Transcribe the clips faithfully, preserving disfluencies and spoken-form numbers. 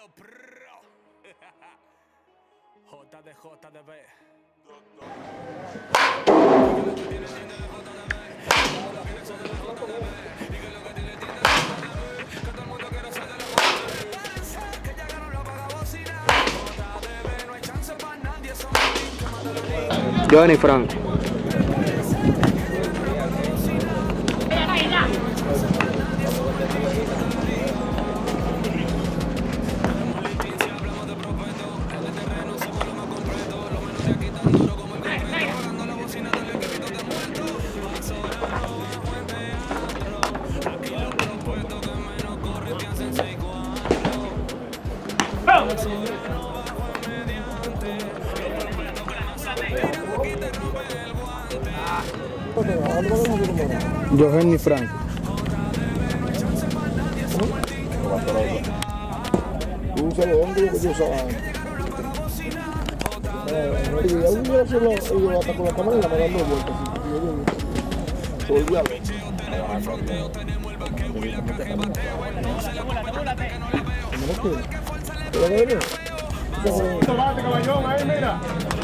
J D J D B. Johnny Franco. Johnny Franco. Un solo hombre que yo usaba antes. Y un día solo iba hasta con la cámara y la me dando vueltas. Se volvió a ver. ¿Pero qué viene? Tomate, caballón, ahí mira.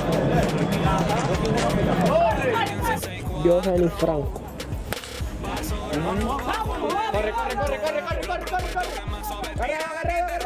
Johnny Franco. Corre, corre, corre, corre, corre, corre, corre, corre. Corre, corre, corre.